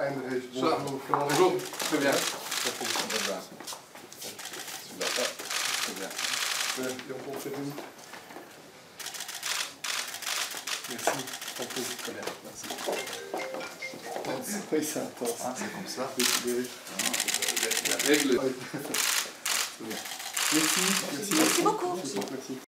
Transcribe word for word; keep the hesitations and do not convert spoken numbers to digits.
Andrej, bonjour. Bonjour, très bien. Très bien. Merci. Très bien, merci. Oui, c'est intense. Ah, c'est comme ça. Oui, oui. La règle. Très bien. Merci. Merci, Merci beaucoup. Merci.